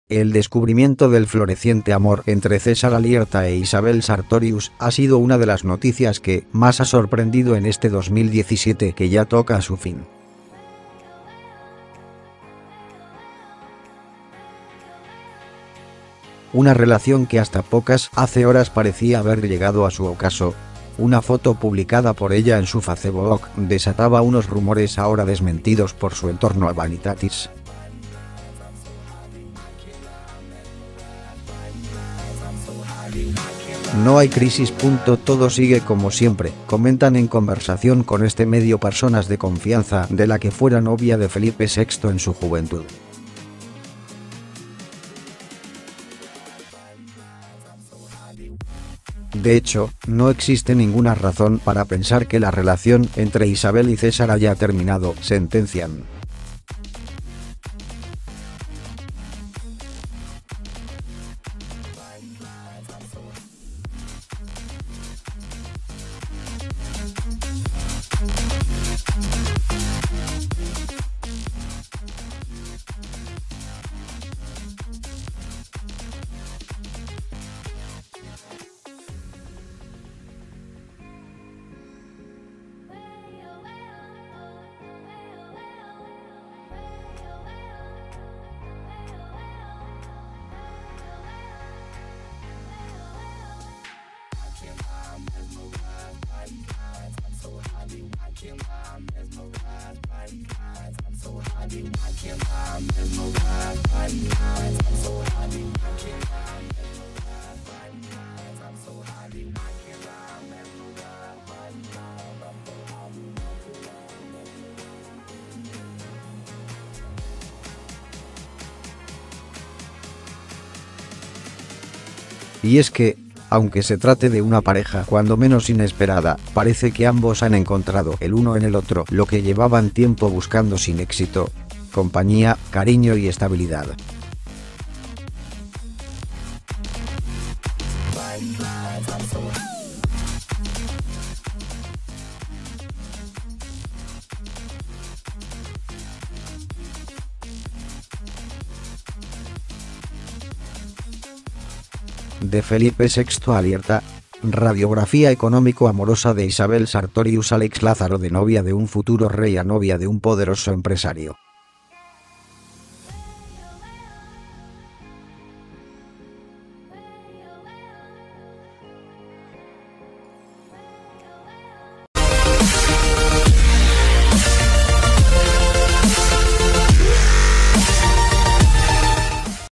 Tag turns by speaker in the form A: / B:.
A: El descubrimiento del floreciente amor entre César Alierta e Isabel Sartorius ha sido una de las noticias que más ha sorprendido en este 2017 que ya toca a su fin. Una relación que hasta hace horas parecía haber llegado a su ocaso. Una foto publicada por ella en su Facebook desataba unos rumores ahora desmentidos por su entorno a Vanitatis. No hay crisis. Todo sigue como siempre, comentan en conversación con este medio personas de confianza de la que fuera novia de Felipe VI en su juventud. De hecho, no existe ninguna razón para pensar que la relación entre Isabel y César haya terminado, sentencian. Y es que, aunque se trate de una pareja cuando menos inesperada, parece que ambos han encontrado el uno en el otro lo que llevaban tiempo buscando sin éxito: compañía, cariño y estabilidad. De Felipe VI Alierta, radiografía económico-amorosa de Isabel Sartorius. Alex Lázaro, de novia de un futuro rey a novia de un poderoso empresario.